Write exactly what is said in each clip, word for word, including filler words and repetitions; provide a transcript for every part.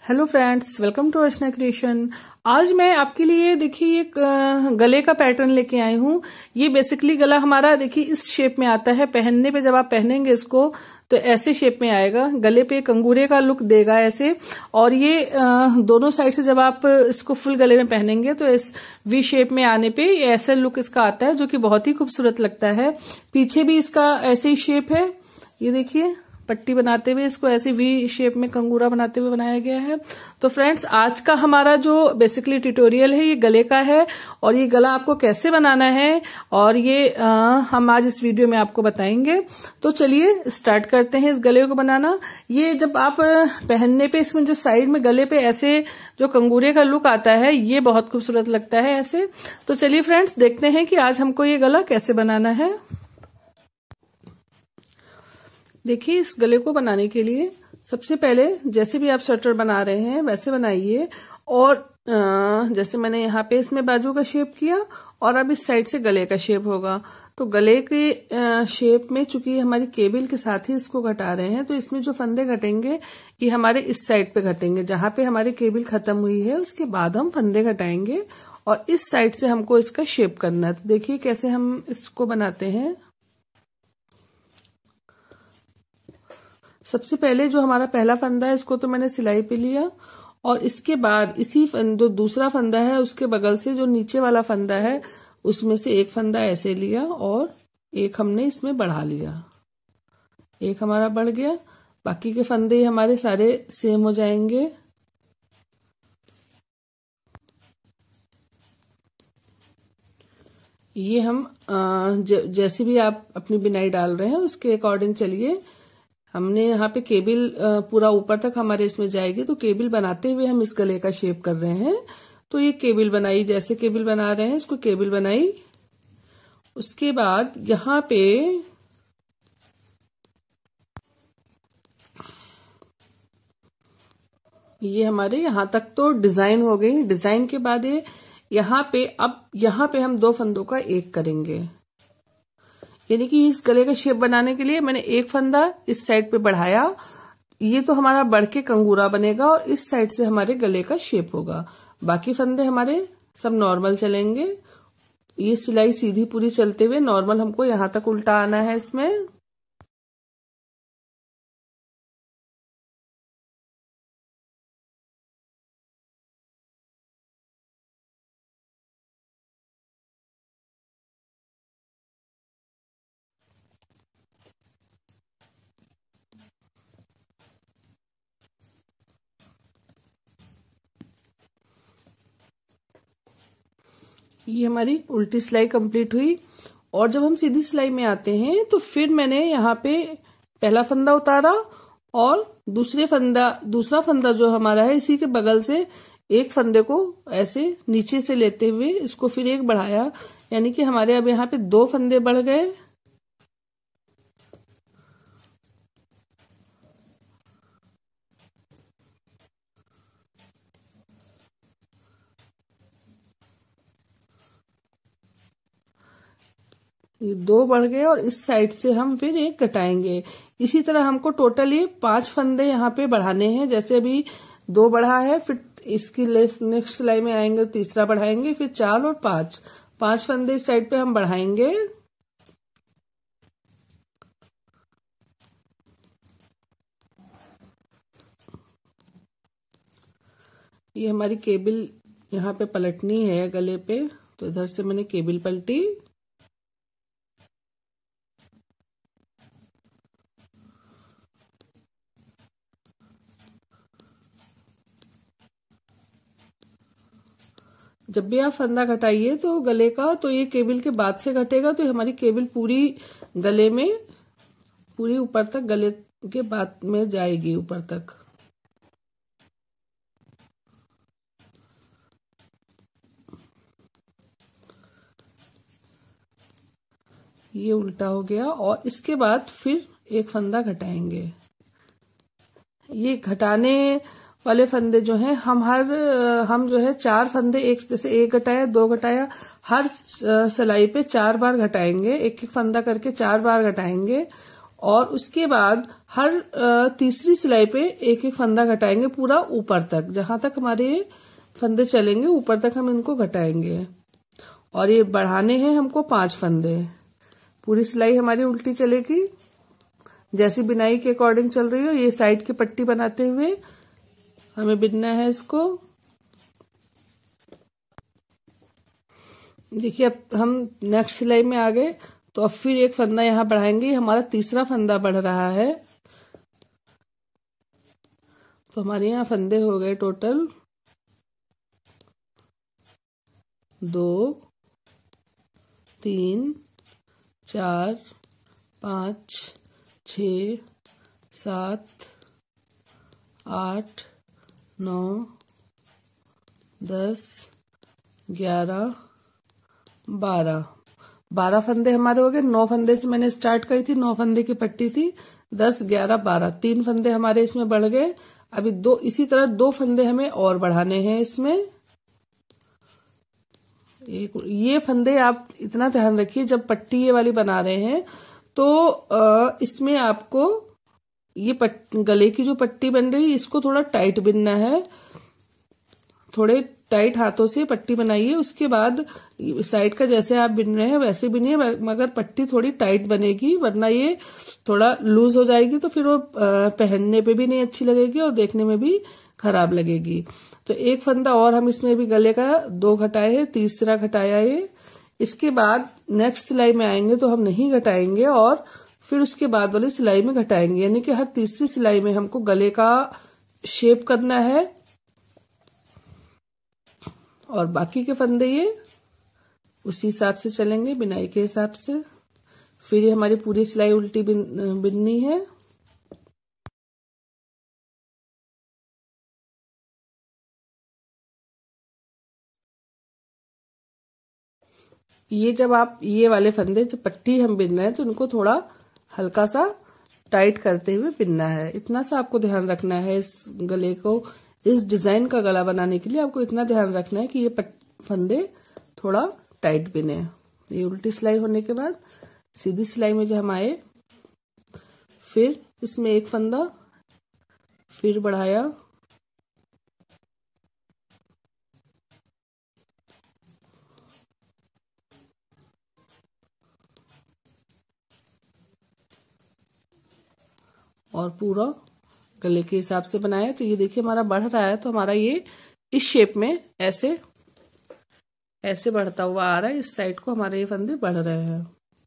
Hello friends, welcome to Archana creation. आज मैं आपके लिए देखिए एक गले का पैटर्न लेके आई हूँ। ये बेसिकली गला हमारा देखिए इस शेप में आता है। पहनने पे जब आप पहनेंगे इसको तो ऐसे शेप में आएगा, गले पे कंगूरे का लुक देगा ऐसे। और ये दोनों साइड से जब आप इसको फुल गले में पहनेंगे तो इस वी शेप में आने पे ऐसा लुक इसका आता है, जो कि बहुत ही खूबसूरत लगता है। पीछे भी इसका ऐसे ही शेप है, ये देखिए पट्टी बनाते हुए इसको ऐसे वी शेप में कंगूरा बनाते हुए बनाया गया है। तो फ्रेंड्स, आज का हमारा जो बेसिकली ट्यूटोरियल है ये गले का है, और ये गला आपको कैसे बनाना है और ये आ, हम आज इस वीडियो में आपको बताएंगे। तो चलिए स्टार्ट करते हैं इस गले को बनाना। ये जब आप पहनने पे इसमें जो साइड में गले पे ऐसे जो कंगूरे का लुक आता है ये बहुत खूबसूरत लगता है ऐसे। तो चलिए फ्रेंड्स, देखते हैं कि आज हमको ये गला कैसे बनाना है। देखिए, इस गले को बनाने के लिए सबसे पहले जैसे भी आप स्वेटर बना रहे हैं वैसे बनाइए। और जैसे मैंने यहाँ पे इसमें बाजू का शेप किया और अब इस साइड से गले का शेप होगा। तो गले के शेप में चूंकि हमारी केबिल के साथ ही इसको घटा रहे हैं, तो इसमें जो फंदे घटेंगे ये हमारे इस साइड पे घटेंगे, जहां पे हमारी केबिल खत्म हुई है उसके बाद हम फंदे घटाएंगे और इस साइड से हमको इसका शेप करना है। तो देखिए कैसे हम इसको बनाते हैं। सबसे पहले जो हमारा पहला फंदा है इसको तो मैंने सिलाई पे लिया, और इसके बाद इसी जो दूसरा फंदा है उसके बगल से जो नीचे वाला फंदा है उसमें से एक फंदा ऐसे लिया और एक हमने इसमें बढ़ा लिया। एक हमारा बढ़ गया, बाकी के फंदे हमारे सारे सेम हो जाएंगे। ये हम जैसे भी आप अपनी बिनाई डाल रहे हैं उसके अकॉर्डिंग चलिए। हमने यहाँ पे केबिल पूरा ऊपर तक हमारे इसमें जाएगी, तो केबिल बनाते हुए हम इस गले का शेप कर रहे हैं। तो ये केबिल बनाई, जैसे केबिल बना रहे हैं इसको केबिल बनाई। उसके बाद यहाँ पे ये हमारे यहाँ तक तो डिजाइन हो गई। डिजाइन के बाद ये यहाँ पे अब यहाँ पे हम दो फंदों का एक करेंगे, यानी कि इस गले का शेप बनाने के लिए मैंने एक फंदा इस साइड पे बढ़ाया। ये तो हमारा बढ़ के कंगूरा बनेगा और इस साइड से हमारे गले का शेप होगा। बाकी फंदे हमारे सब नॉर्मल चलेंगे। ये सिलाई सीधी पूरी चलते हुए नॉर्मल हमको यहाँ तक उल्टा आना है इसमें। ये हमारी उल्टी सिलाई कंप्लीट हुई। और जब हम सीधी सिलाई में आते हैं तो फिर मैंने यहाँ पे पहला फंदा उतारा और दूसरे फंदा दूसरा फंदा जो हमारा है इसी के बगल से एक फंदे को ऐसे नीचे से लेते हुए इसको फिर एक बढ़ाया, यानी कि हमारे अब यहाँ पे दो फंदे बढ़ गए। ये दो बढ़ गए और इस साइड से हम फिर एक घटाएंगे। इसी तरह हमको टोटली पांच फंदे यहाँ पे बढ़ाने हैं। जैसे अभी दो बढ़ा है, फिर इसकी नेक्स्ट सिलाई में आएंगे तीसरा बढ़ाएंगे, फिर चार और पांच पांच फंदे इस साइड पे हम बढ़ाएंगे। ये हमारी केबिल यहाँ पे पलटनी है गले पे, तो इधर से मैंने केबिल पलटी। जब भी आप फंदा घटाइए तो गले का, तो ये केबिल के बाद से घटेगा, तो हमारी केबिल पूरी गले में पूरी ऊपर तक गले के बाद में जाएगी ऊपर तक। ये उल्टा हो गया और इसके बाद फिर एक फंदा घटाएंगे। ये घटाने वाले फंदे जो हैं हम हर हम जो है चार फंदे, एक जैसे एक घटाया दो घटाया, हर सिलाई पे चार बार घटाएंगे, एक एक फंदा करके चार बार घटाएंगे। और उसके बाद हर तीसरी सिलाई पे एक एक फंदा घटाएंगे पूरा ऊपर तक, जहां तक हमारे फंदे चलेंगे ऊपर तक हम इनको घटाएंगे। और ये बढ़ाने हैं हमको पांच फंदे। पूरी सिलाई हमारी उल्टी चलेगी, जैसी बिनाई के अकॉर्डिंग चल रही हो। ये साइड की पट्टी बनाते हुए हमें बिनना है इसको। देखिए अब हम नेक्स्ट सिलाई में आ गए, तो अब फिर एक फंदा यहाँ बढ़ाएंगे। हमारा तीसरा फंदा बढ़ रहा है, तो हमारे यहाँ फंदे हो गए टोटल दो, तीन, चार, पाँच, छ, सात, आठ, नौ, दस, ग्यारह, बारह। बारह फंदे हमारे हो गए। नौ फंदे से मैंने स्टार्ट करी थी, नौ फंदे की पट्टी थी। दस, ग्यारह, बारह, तीन फंदे हमारे इसमें बढ़ गए। अभी दो, इसी तरह दो फंदे हमें और बढ़ाने हैं इसमें। एक ये फंदे आप इतना ध्यान रखिए, जब पट्टी ये वाली बना रहे हैं तो इसमें आपको ये पट, गले की जो पट्टी बन रही है इसको थोड़ा टाइट बिनना है। थोड़े टाइट हाथों से पट्टी बनाइए। उसके बाद साइड का जैसे आप बिन रहे हैं वैसे बिनिए, मगर पट्टी थोड़ी टाइट बनेगी, वरना ये थोड़ा लूज हो जाएगी तो फिर वो पहनने पे भी नहीं अच्छी लगेगी और देखने में भी खराब लगेगी। तो एक फंदा और हम इसमें भी गले का दो घटाए हैं, तीसरा घटाया ये। इसके बाद नेक्स्ट सिलाई में आएंगे तो हम नहीं घटाएंगे और फिर उसके बाद वाली सिलाई में घटाएंगे, यानी कि हर तीसरी सिलाई में हमको गले का शेप करना है। और बाकी के फंदे ये उसी हिसाब से चलेंगे, बिनाई के हिसाब से। फिर ये हमारी पूरी सिलाई उल्टी बिन, बिननी है। ये जब आप ये वाले फंदे जब पट्टी हम बिन रहे हैं तो उनको थोड़ा हल्का सा टाइट करते हुए बिनना है। इतना सा आपको ध्यान रखना है। इस गले को, इस डिजाइन का गला बनाने के लिए आपको इतना ध्यान रखना है कि ये फंदे थोड़ा टाइट बिने। ये उल्टी सिलाई होने के बाद सीधी सिलाई में जब हम आए, फिर इसमें एक फंदा फिर बढ़ाया, और पूरा गले के हिसाब से बनाया। तो ये देखिए हमारा बढ़ रहा है, तो हमारा ये इस शेप में ऐसे ऐसे बढ़ता हुआ आ रहा है। इस साइड को हमारे ये फंदे बढ़ रहे हैं।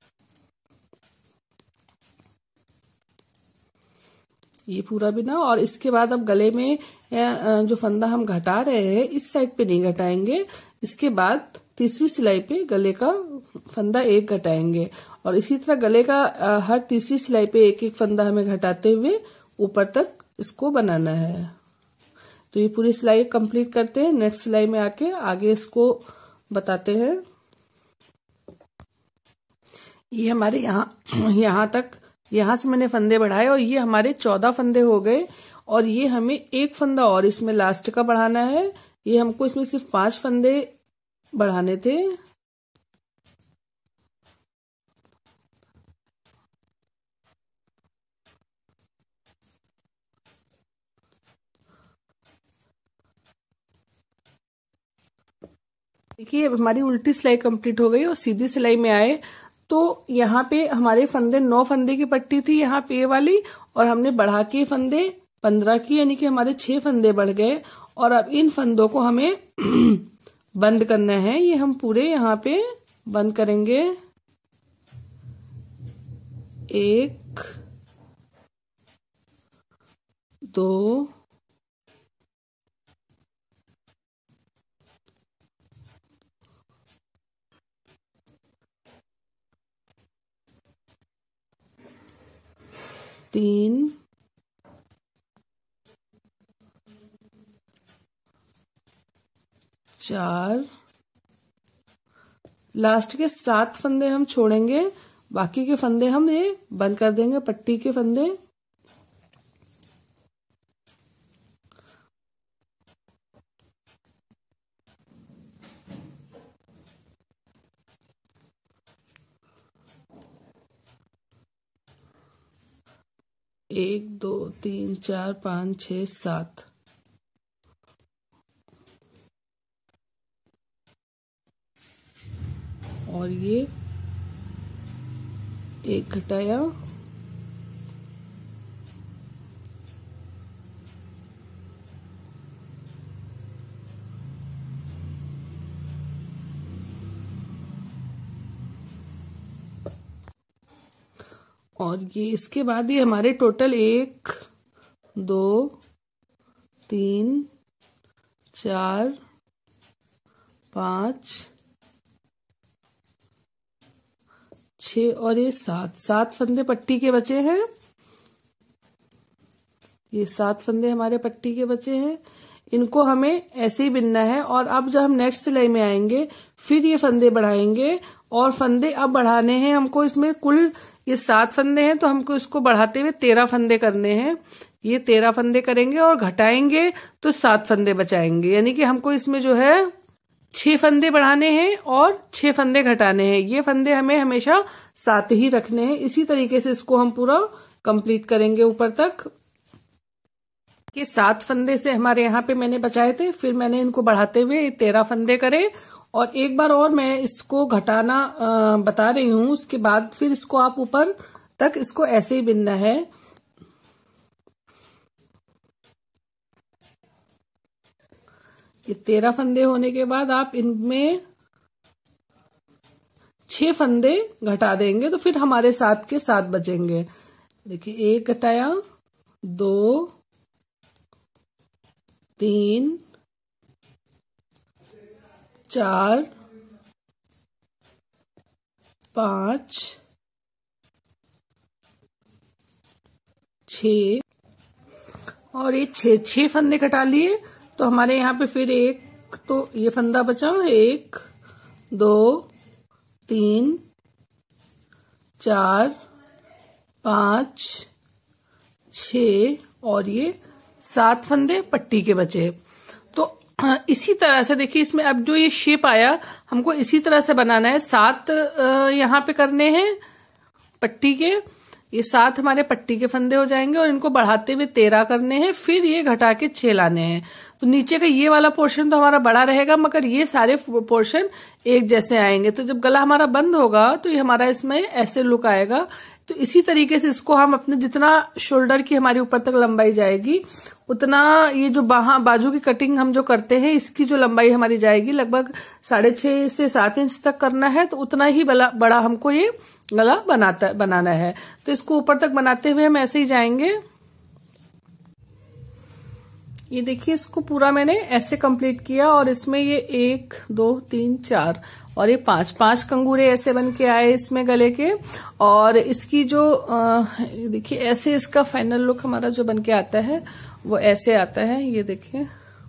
ये पूरा बिना, और इसके बाद अब गले में जो फंदा हम घटा रहे हैं इस साइड पे नहीं घटाएंगे। इसके बाद तीसरी सिलाई पे गले का फंदा एक घटाएंगे, और इसी तरह गले का हर तीसरी सिलाई पे एक एक फंदा हमें घटाते हुए ऊपर तक इसको बनाना है। तो ये पूरी सिलाई कंप्लीट करते हैं। नेक्स्ट सिलाई में आके आगे इसको बताते हैं। ये हमारे यहाँ यहाँ तक, यहाँ से मैंने फंदे बढ़ाए और ये हमारे चौदह फंदे हो गए। और ये हमें एक फंदा और इसमें लास्ट का बढ़ाना है। ये हमको इसमें सिर्फ पांच फंदे बढ़ाने थे। देखिए अब हमारी उल्टी सिलाई कंप्लीट हो गई और सीधी सिलाई में आए तो यहाँ पे हमारे फंदे नौ फंदे की पट्टी थी यहाँ पे वाली, और हमने बढ़ा के फंदे पंद्रह की, यानी कि हमारे छह फंदे बढ़ गए। और अब इन फंदों को हमें बंद करना है। ये हम पूरे यहाँ पे बंद करेंगे। एक, दो, तीन, चार, लास्ट के सात फंदे हम छोड़ेंगे, बाकी के फंदे हम ये बंद कर देंगे, पट्टी के फंदे। एक दो तीन चार पाँच छः सात। और ये एक घटाया, और ये इसके बाद ही हमारे टोटल एक दो तीन चार पाँच छः और ये सात सात फंदे पट्टी के बचे हैं। ये सात फंदे हमारे पट्टी के बचे हैं, इनको हमें ऐसे ही बिनना है। और अब जब हम नेक्स्ट सिलाई में आएंगे फिर ये फंदे बढ़ाएंगे, और फंदे अब बढ़ाने हैं हमको। इसमें कुल ये सात फंदे हैं तो हमको इसको बढ़ाते हुए तेरह फंदे करने हैं। ये तेरह फंदे करेंगे और घटाएंगे तो सात फंदे बचाएंगे, यानी कि हमको इसमें जो है छह फंदे बढ़ाने हैं और छह फंदे घटाने हैं। ये फंदे हमें हमेशा सात ही रखने हैं। इसी तरीके से इसको हम पूरा कंप्लीट करेंगे ऊपर तक। ये सात फंदे से हमारे यहाँ पे मैंने बचाए थे, फिर मैंने इनको बढ़ाते हुए तेरह फंदे करे। और एक बार और मैं इसको घटाना आ, बता रही हूँ, उसके बाद फिर इसको आप ऊपर तक इसको ऐसे ही बिनना है। ये तेरह फंदे होने के बाद आप इनमें छह फंदे घटा देंगे तो फिर हमारे सात के सात बचेंगे। देखिए एक घटाया, दो, तीन, चार, पांच, छ, और ये छह छह फंदे कटा लिए तो हमारे यहाँ पे फिर एक तो ये फंदा बचा, एक दो तीन चार पाँच छ और ये सात फंदे पट्टी के बचे। तो इसी तरह से देखिए इसमें अब जो ये शेप आया हमको इसी तरह से बनाना है। सात यहाँ पे करने हैं पट्टी के, ये सात हमारे पट्टी के फंदे हो जाएंगे और इनको बढ़ाते हुए तेरह करने हैं, फिर ये घटा के छह लाने हैं। तो नीचे का ये वाला पोर्शन तो हमारा बड़ा रहेगा मगर ये सारे पोर्शन एक जैसे आएंगे। तो जब गला हमारा बंद होगा तो ये हमारा इसमें ऐसे लुक आएगा। तो इसी तरीके से इसको हम अपने जितना शोल्डर की हमारी ऊपर तक लंबाई जाएगी उतना ये जो बाहा बाजू की कटिंग हम जो करते हैं इसकी जो लंबाई हमारी जाएगी लगभग साढ़े छह से सात इंच तक करना है। तो उतना ही बड़ा बड़ा हमको ये गला बनाता बनाना है। तो इसको ऊपर तक बनाते हुए हम ऐसे ही जाएंगे। ये देखिए इसको पूरा मैंने ऐसे कंप्लीट किया और इसमें ये एक दो तीन चार और ये पांच पांच कंगूरे ऐसे बन के आए इसमें गले के। और इसकी जो देखिए ऐसे इसका फाइनल लुक हमारा जो बन के आता है वो ऐसे आता है। ये देखिए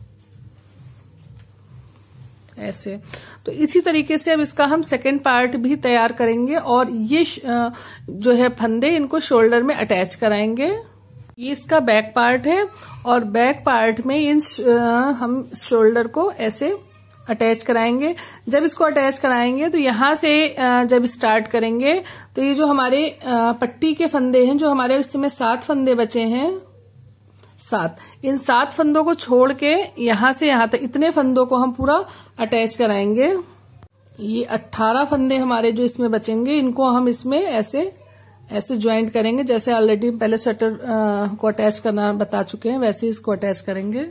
ऐसे। तो इसी तरीके से अब इसका हम सेकंड पार्ट भी तैयार करेंगे और ये जो है फंदे इनको शोल्डर में अटैच कराएंगे। ये इसका बैक पार्ट है और बैक पार्ट में इन हम शोल्डर को ऐसे अटैच कराएंगे। जब इसको अटैच कराएंगे तो यहाँ से जब स्टार्ट करेंगे तो ये जो हमारे पट्टी के फंदे हैं जो हमारे इसमें सात फंदे बचे हैं, सात, इन सात फंदों को छोड़ के यहाँ से यहाँ तक इतने फंदों को हम पूरा अटैच कराएंगे। ये अट्ठारह फंदे हमारे जो इसमें बचेंगे इनको हम इसमें ऐसे ऐसे ज्वाइंट करेंगे। जैसे ऑलरेडी पहले स्वेटर को अटैच करना बता चुके हैं वैसे ही इसको अटैच करेंगे।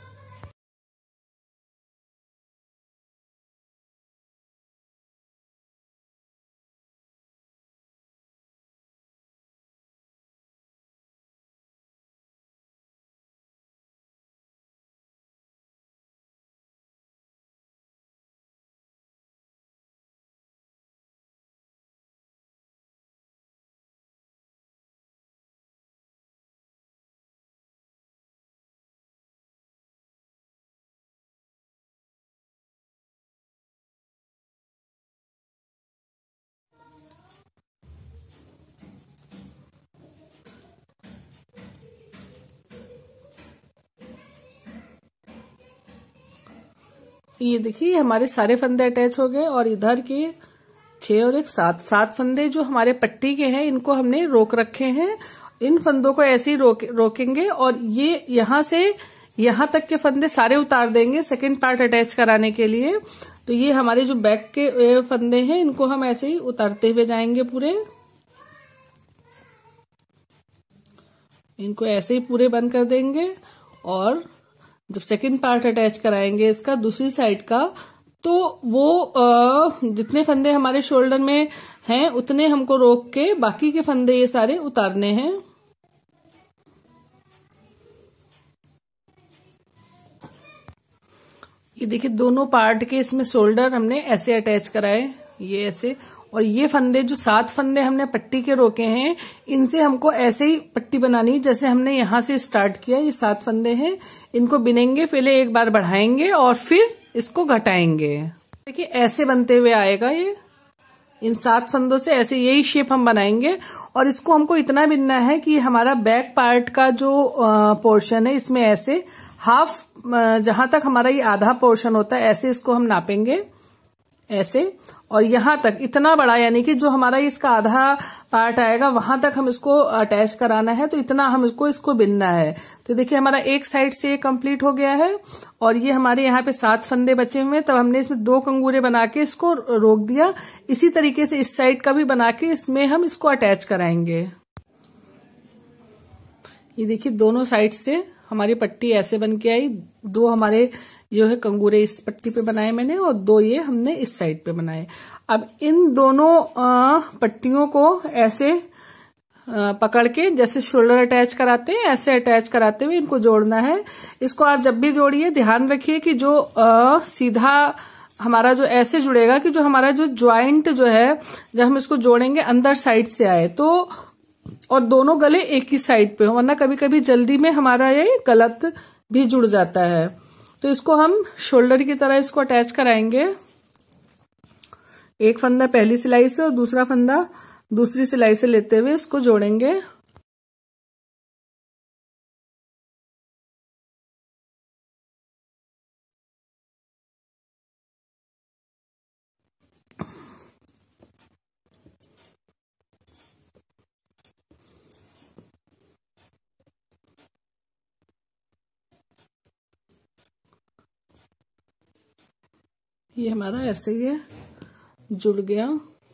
ये देखिए हमारे सारे फंदे अटैच हो गए और इधर के छह और एक सात सात फंदे जो हमारे पट्टी के हैं इनको हमने रोक रखे हैं। इन फंदों को ऐसे ही रोक, रोकेंगे और ये यहां से यहां तक के फंदे सारे उतार देंगे सेकंड पार्ट अटैच कराने के लिए। तो ये हमारे जो बैक के फंदे हैं इनको हम ऐसे ही उतारते हुए जाएंगे पूरे, इनको ऐसे ही पूरे बंद कर देंगे। और जब सेकंड पार्ट अटैच कराएंगे इसका दूसरी साइड का, तो वो आ, जितने फंदे हमारे शोल्डर में हैं उतने हमको रोक के बाकी के फंदे ये सारे उतारने हैं। ये देखिए दोनों पार्ट के इसमें शोल्डर हमने ऐसे अटैच कराए, ये ऐसे। और ये फंदे जो सात फंदे हमने पट्टी के रोके हैं इनसे हमको ऐसे ही पट्टी बनानी जैसे हमने यहां से स्टार्ट किया। ये सात फंदे हैं, इनको बिनेंगे, पहले एक बार बढ़ाएंगे और फिर इसको घटाएंगे। देखिए ऐसे बनते हुए आएगा ये, इन सात फंदों से ऐसे यही शेप हम बनाएंगे। और इसको हमको इतना बिनना है कि हमारा बैक पार्ट का जो पोर्शन है इसमें ऐसे हाफ, जहां तक हमारा ये आधा पोर्शन होता है ऐसे इसको हम नापेंगे ऐसे, और यहां तक इतना बड़ा, यानी कि जो हमारा इसका आधा पार्ट आएगा वहां तक हम इसको अटैच कराना है। तो इतना हम इसको इसको बिनना है। तो देखिए हमारा एक साइड से ये कंप्लीट हो गया है और ये हमारे यहाँ पे सात फंदे बचे हुए हैं। तब हमने इसमें दो कंगूरे बना के इसको रोक दिया। इसी तरीके से इस साइड का भी बना के इसमें हम इसको अटैच कराएंगे। ये देखिए दोनों साइड से हमारी पट्टी ऐसे बन के आई। दो हमारे जो है कंगूरे इस पट्टी पे बनाए मैंने और दो ये हमने इस साइड पे बनाए। अब इन दोनों पट्टियों को ऐसे पकड़ के जैसे शोल्डर अटैच कराते हैं ऐसे अटैच कराते हुए इनको जोड़ना है। इसको आप जब भी जोड़िए ध्यान रखिए कि जो आ, सीधा हमारा जो ऐसे जुड़ेगा कि जो हमारा जो ज्वाइंट जो है जब हम इसको जोड़ेंगे अंदर साइड से आए, तो और दोनों गले एक ही साइड पे हो, वरना कभी कभी जल्दी में हमारा ये गलत भी जुड़ जाता है। तो इसको हम शोल्डर की तरह इसको अटैच कराएंगे। एक फंदा पहली सिलाई से और दूसरा फंदा दूसरी सिलाई से लेते हुए इसको जोड़ेंगे। ये हमारा ऐसे ही है, जुड़ गया।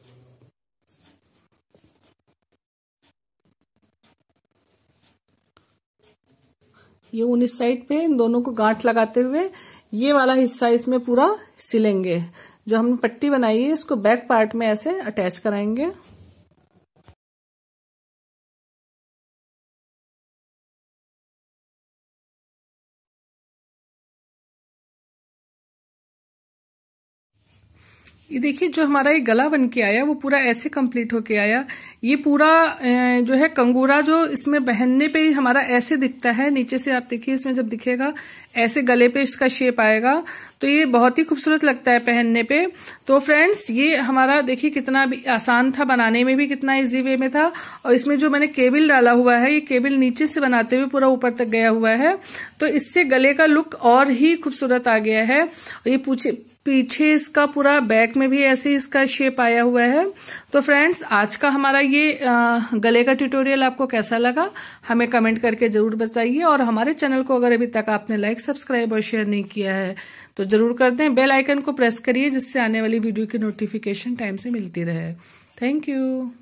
ये ऊन इस साइड पे इन दोनों को गांठ लगाते हुए ये वाला हिस्सा इसमें पूरा सिलेंगे। जो हमने पट्टी बनाई है इसको बैक पार्ट में ऐसे अटैच कराएंगे। ये देखिए जो हमारा ये गला बन के आया वो पूरा ऐसे कंप्लीट होके आया। ये पूरा जो है कंगूरा जो इसमें पहनने पे ही हमारा ऐसे दिखता है। नीचे से आप देखिए इसमें जब दिखेगा ऐसे गले पे इसका शेप आएगा, तो ये बहुत ही खूबसूरत लगता है पहनने पे। तो फ्रेंड्स ये हमारा देखिए कितना भी आसान था, बनाने में भी कितना इजी वे में था। और इसमें जो मैंने केबिल डाला हुआ है ये केबिल नीचे से बनाते हुए पूरा ऊपर तक गया हुआ है, तो इससे गले का लुक और ही खूबसूरत आ गया है। और ये पूछे पीछे इसका पूरा बैक में भी ऐसे इसका शेप आया हुआ है। तो फ्रेंड्स आज का हमारा ये गले का ट्यूटोरियल आपको कैसा लगा हमें कमेंट करके जरूर बताइए। और हमारे चैनल को अगर अभी तक आपने लाइक सब्सक्राइब और शेयर नहीं किया है तो जरूर कर दें। बेल आइकन को प्रेस करिए जिससे आने वाली वीडियो की नोटिफिकेशन टाइम से मिलती रहे। Thank you.